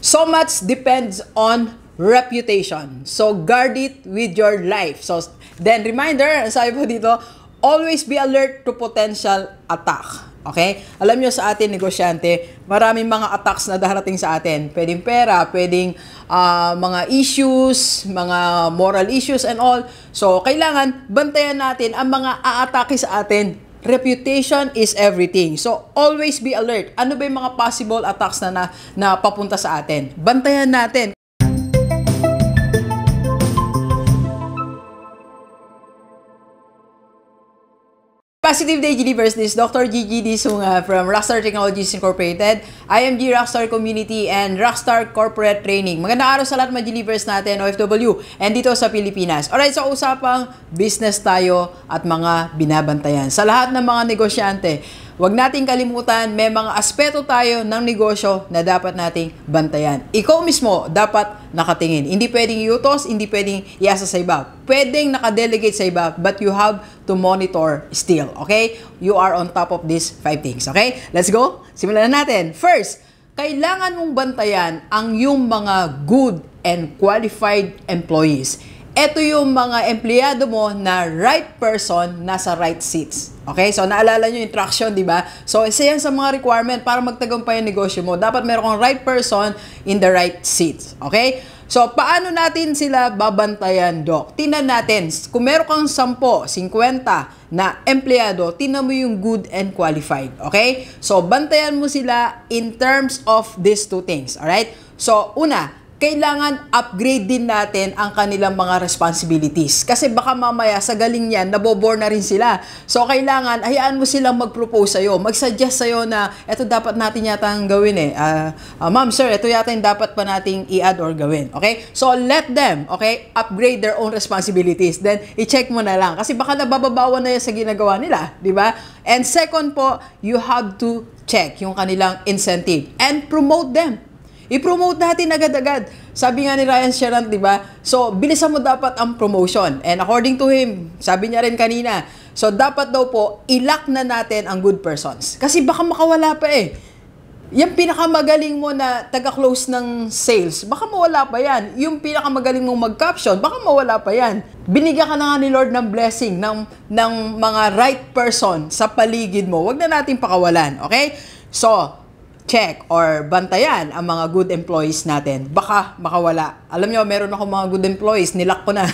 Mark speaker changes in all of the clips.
Speaker 1: So much depends on reputation. So guard it with your life. So then reminder, sabi po dito, always be alert to potential attack. Okay? Alam nyo sa atin, negosyante, maraming mga attacks na darating sa atin. Pwedeng pera, pwedeng mga issues, mga moral issues and all. So, kailangan bantayan natin ang mga aatake sa atin. Reputation is everything. So, always be alert. Ano ba yung mga possible attacks na papunta sa atin? Bantayan natin. Positive Day Gilivers, this is Dr. Gigi Disunga from Rockstar Technologies Incorporated, IMG Rockstar Community, and Rockstar Corporate Training. Magandang araw sa lahat mga Gilivers natin, OFW, and dito sa Pilipinas. Alright, so usapang business tayo at mga binabantayan. Sa lahat ng mga negosyante, huwag nating kalimutan, may mga aspeto tayo ng negosyo na dapat nating bantayan. Ikaw mismo dapat nakatingin. Hindi pwedeng iutos, hindi pwedeng iasa sa iba. Pwedeng nakadelegate sa iba, but you have to monitor still, okay? You are on top of these 5 things, okay? Let's go! Simulan na natin. First, kailangan mong bantayan ang yung mga good and qualified employees. Ito yung mga empleyado mo na right person nasa right seats. Okay? So, naalala nyo yung traction, di ba? So, isa yan sa mga requirement para magtagumpay ang negosyo mo. Dapat meron kang right person in the right seats. Okay? So, paano natin sila babantayan, Doc? Tingnan natin. Kung meron kang 10, 50 na empleyado, tingnan mo yung good and qualified. Okay? So, bantayan mo sila in terms of these 2 things. Alright? So, una, kailangan upgrade din natin ang kanilang mga responsibilities. Kasi baka mamaya sa galing yan, nabobore na rin sila. So, kailangan, hayaan mo silang mag-propose sa'yo, mag-suggest sa'yo na, eto dapat natin yata ang gawin eh. Ma'am, sir, eto yata yung dapat pa nating i-add or gawin. Okay? So, let them, okay, upgrade their own responsibilities. Then, i-check mo na lang. Kasi baka nabababawan na yan sa ginagawa nila. Di ba? And second po, you have to check yung kanilang incentive and promote them. I-promote natin agad-agad. Sabi nga ni Ryan Sherant, di ba? So, bilisan mo dapat ang promotion. And according to him, sabi niya rin kanina, so dapat daw po, ilock na natin ang good persons. Kasi baka makawala pa eh. Yung pinakamagaling mo na taga-close ng sales, baka mawala pa yan. Yung pinakamagaling mong mag-caption, baka mawala pa yan. Binigyan ka na nga ni Lord ng blessing ng mga right person sa paligid mo. Huwag na natin pakawalan. Okay? So, check or bantayan ang mga good employees natin. Baka makawala. Alam nyo, meron ako mga good employees, nilock ko na.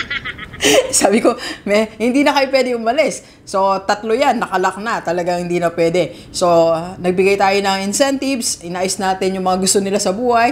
Speaker 1: Sabi ko, hindi na kayo pwede umalis. So, 3 yan, nakalock na. Talagang hindi na pwede. So, nagbigay tayo ng incentives, inayos natin yung mga gusto nila sa buhay.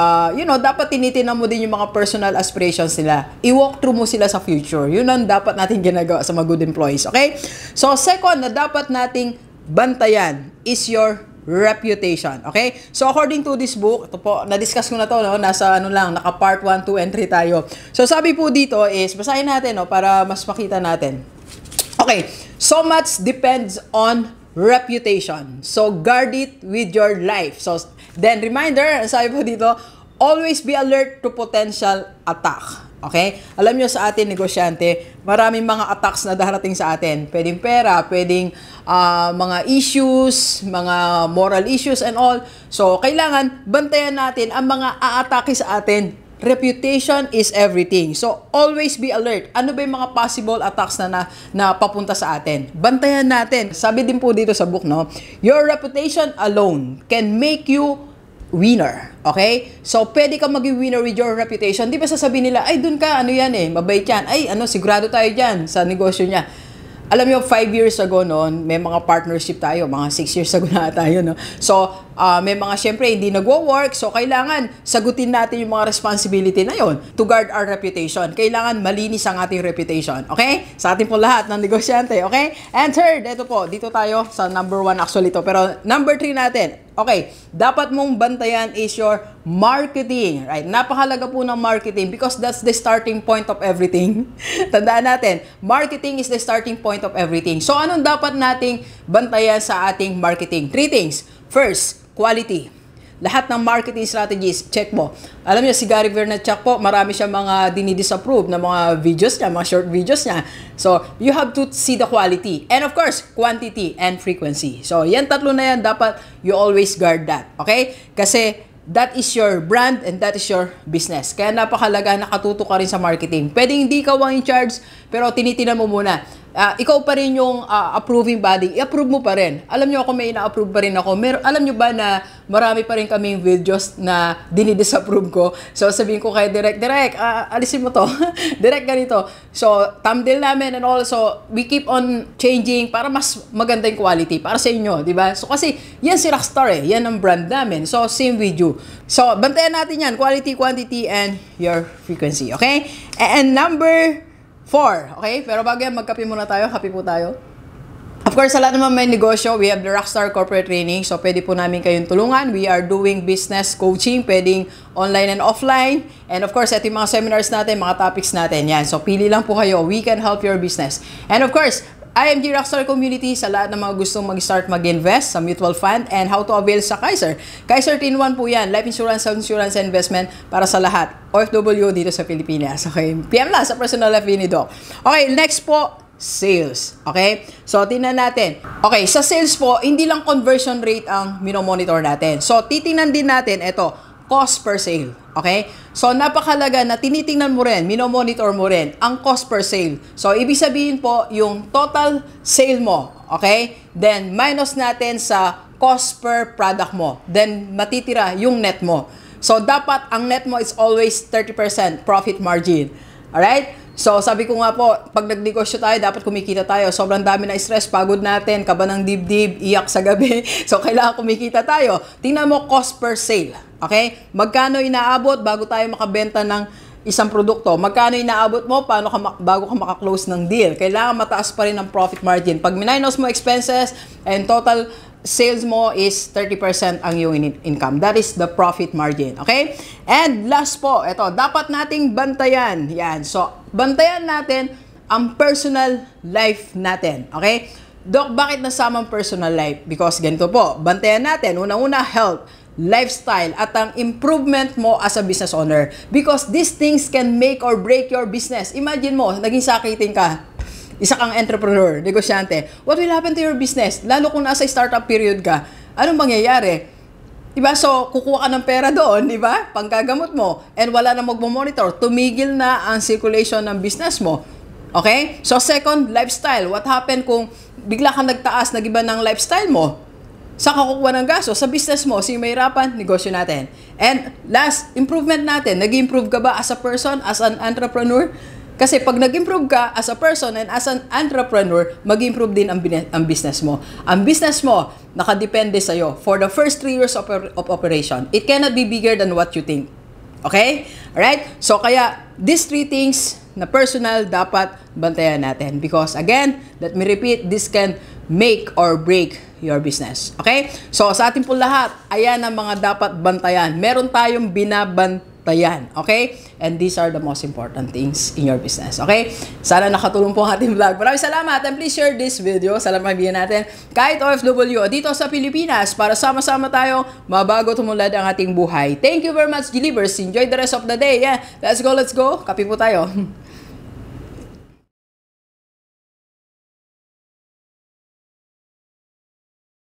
Speaker 1: Dapat tinitinan mo din yung mga personal aspirations nila. I-walk through mo sila sa future. Yun ang dapat natin ginagawa sa mga good employees. Okay? So, second na dapat nating bantayan is your reputation. Okay? So, according to this book, ito po, na-discuss ko na to, no? Nasa naka part 1, 2, and 3 tayo. So, sabi po dito is, basahin natin, no? Para mas makita natin. Okay. So much depends on reputation. So, guard it with your life. So, then, reminder, sabi po dito, always be alert to potential attack. Okay? Alam nyo sa atin, negosyante, maraming mga attacks na darating sa atin. Pwedeng pera, pwedeng mga issues, mga moral issues and all. So, kailangan bantayan natin ang mga aatake sa atin. Reputation is everything. So, always be alert. Ano ba yung mga possible attacks na papunta sa atin? Bantayan natin. Sabi din po dito sa book, no? Your reputation alone can make you winner. Okay? So, pwede ka maging winner with your reputation. Di ba sasabihin nila, ay, dun ka, ano yan eh, mabait yan. Ay, sigurado tayo dyan sa negosyo niya. Alam niyo, 5 years ago noon, may mga partnership tayo, mga 6 years ago na tayo, no? So, may mga, syempre, hindi nagwo-work. So, kailangan sagutin natin yung mga responsibility na yon to guard our reputation. Kailangan malinis ang ating reputation. Okay? Sa ating po lahat ng negosyante. Okay? And third, ito po, dito tayo sa number 1 actually to. Pero number 3 natin. Okay, dapat mong bantayan is your marketing. Right? Napakahalaga po ng marketing because that's the starting point of everything. Tandaan natin, marketing is the starting point of everything. So, anong dapat nating bantayan sa ating marketing? 3 things. First, quality. Lahat ng marketing strategies, check mo. Alam niyo, si Gary Vaynerchuk po, marami siya mga dinidisapprove na mga videos niya, mga short videos niya. So, you have to see the quality. And of course, quantity and frequency. So, yan 3 na yan, dapat you always guard that. Okay? Kasi, that is your brand and that is your business. Kaya napakalaga nakatuto ka rin sa marketing. Pwedeng hindi ka ang in charge, pero tinitinan mo muna. Ikaw pa rin yung approving body, i-approve mo pa rin. Alam nyo ako may ina-approve pa rin ako. Alam nyo ba na marami pa rin kaming videos na dinidisapprove ko? So sabihin ko kay Direk, alisin mo to. Direk ganito. So thumbnail namin and also we keep on changing para mas maganda yung quality para sa inyo, di ba? So kasi yan si Rockstar yan ang brand namin. So same with you. So bantayan natin yan, quality, quantity, and your frequency, okay? And number 4, okay? Pero bago yan, magkape muna tayo. Kape po tayo. Of course, sa lahat naman may negosyo, we have the Rockstar Corporate Training. So, pwede po namin kayong tulungan. We are doing business coaching, pwedeng online and offline. And of course, ito yung mga seminars natin, mga topics natin. Yan. So, pili lang po kayo. We can help your business. And of course, IMG Rockstar Community sa lahat ng mga gustong mag-start mag-invest sa mutual fund and how to avail sa Kaiser. Kaiser 3-in-1 po yan. Life insurance, health insurance, and investment para sa lahat. OFW dito sa Pilipinas. Okay? PM lang sa personal life ni Doc. Okay, next po, sales. Okay? So, tingnan natin. Okay, sa sales po, hindi lang conversion rate ang minomonitor natin. So, titingnan din natin ito, cost per sale. Okay? So, napakalaga na tinitingnan mo rin, minomonitor mo rin ang cost per sale. So, ibig sabihin po, yung total sale mo. Okay? Then, minus natin sa cost per product mo. Then, matitira yung net mo. So, dapat ang net mo is always 30% profit margin. Alright? So, sabi ko nga po, pag nagnegosyo tayo, dapat kumikita tayo. Sobrang dami na stress, pagod natin, kaba ng dibdib, iyak sa gabi. So, kailangan kumikita tayo. Tingnan mo cost per sale. Okay? Magkano inaabot bago tayo makabenta ng isang produkto? Magkano inaabot mo bago ka makaklose ng deal? Kailangan mataas pa rin ang profit margin. Pag minus mo expenses and total sales mo is 30% ang iyong income. That is the profit margin. Okay? And last po, ito, dapat nating bantayan. Yan. So, bantayan natin ang personal life natin. Okay? Doc, bakit nasama ang personal life? Because ganito po, bantayan natin. Una-una, health, lifestyle, at ang improvement mo as a business owner. Because these things can make or break your business. Imagine mo, naging sakitin ka. Isa kang entrepreneur, negosyante. What will happen to your business? Lalo kung nasa startup period ka, anong mangyayari? Diba? So, kukuha ka ng pera doon, diba? Panggagamot mo. And wala na magmamonitor. Tumigil na ang circulation ng business mo. Okay? So, second, lifestyle. What happened kung bigla kang nagtaas, nag-iba ng lifestyle mo? Sa kakukuha ng gasto, sa business mo, sige mahirapan, negosyo natin. And last, improvement natin. Nag-improve ka ba as a person, as an entrepreneur? Kasi pag nag-improve ka as a person and as an entrepreneur, mag-improve din ang business mo. Ang business mo, nakadepende sa'yo for the first 3 years of operation. It cannot be bigger than what you think. Okay? Alright? So, kaya, these 3 things na personal dapat bantayan natin. Because, again, let me repeat, this can make or break your business. Okay? So, sa ating po lahat, ayan ang mga dapat bantayan. Meron tayong binabantayan. Okay? And these are the most important things in your business. Okay? Sana nakatulong po ang ating vlog. Maraming salamat and please share this video. Salamat bigyan natin kahit OFW dito sa Pilipinas para sama-sama tayo mabago tumulad ang ating buhay. Thank you very much, Delivers. Enjoy the rest of the day. Yeah. Let's go. Kape po tayo.